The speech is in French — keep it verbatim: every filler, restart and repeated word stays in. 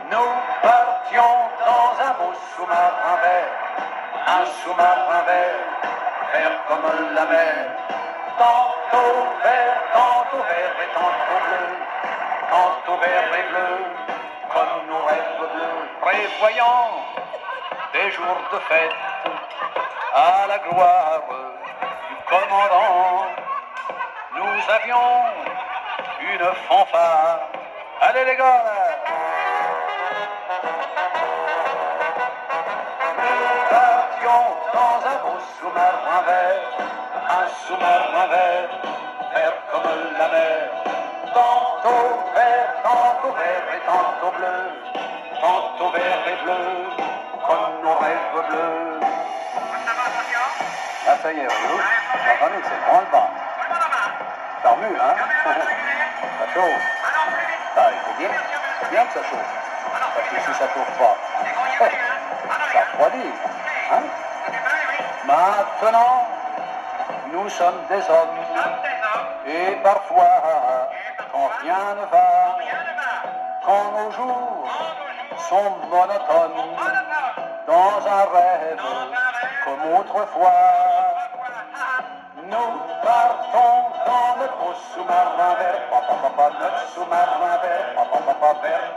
Nous partions dans un beau sous-marin vert, un sous-marin vert, vert comme la mer, tantôt vert, tantôt vert et tantôt bleu, tantôt vert et bleu, comme nos rêves bleus, prévoyant des jours de fête à la gloire du commandant. Nous avions une fanfare. Allez les gars là. Nous partions dans un beau sous-marin vert, un sous-marin vert, vert comme la mer, tantôt vert, tantôt vert et tantôt bleu, tantôt vert et bleu, comme nos rêves bleus. Là ça y est, Rio, attendez, c'est le branle-bas. Charmu, hein. Ça chauffe. Ah, il faut bien, c'est bien que ça chauffe. Parce que si ça chauffe pas, ça refroidit. Hein? Maintenant, nous sommes des hommes. Et parfois, quand rien ne va, quand nos jours sont monotones, dans un rêve comme autrefois, nous partons dans le beau sous-marin vert, papa, papa, notre sous-marin vert, papa, papa, vert